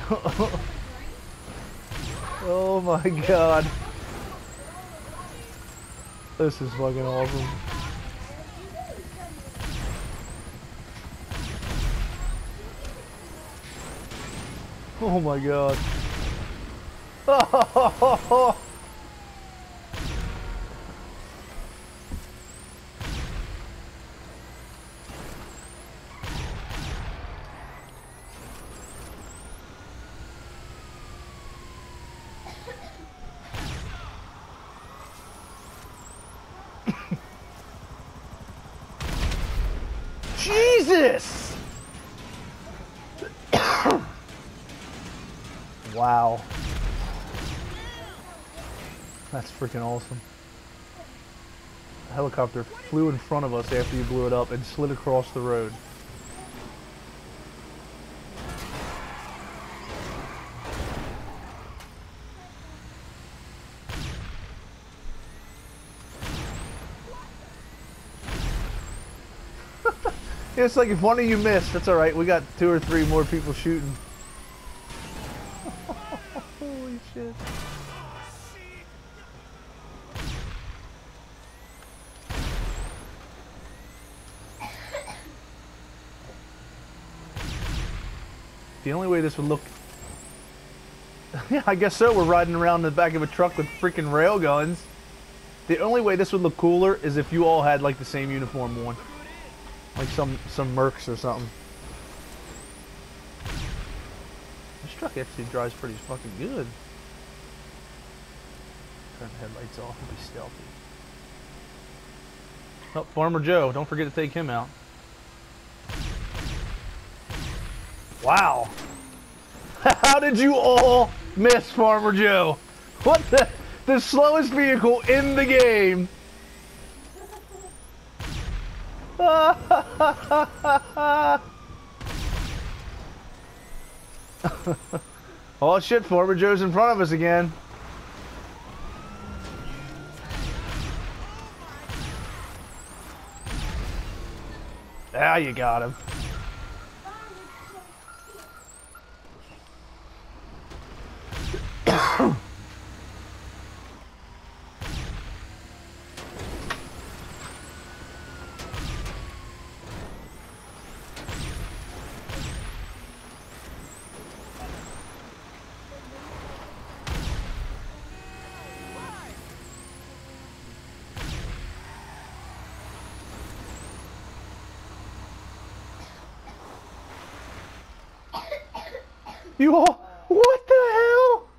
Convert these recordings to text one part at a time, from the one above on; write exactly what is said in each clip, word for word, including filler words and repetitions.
Oh my god. This is fucking awesome. Oh my god. Jesus! Wow. That's freaking awesome. The helicopter flew in front of us after you blew it up and slid across the road. It's like if one of you missed, that's alright. We got two or three more people shooting. Holy shit. The only way this would look... Yeah, I guess so. We're riding around in the back of a truck with freaking rail guns. The only way this would look cooler is if you all had like the same uniform on. Like some, some mercs or something. This truck actually drives pretty fucking good. Turn the headlights off and be stealthy. Oh, Farmer Joe. Don't forget to take him out. Wow. How did you all miss Farmer Joe? What the? The slowest vehicle in the game. Oh shit, Farmer Joe's in front of us again. Ah, you got him. You all, what the hell?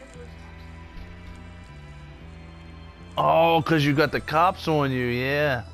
Oh, because you got the cops on you, yeah.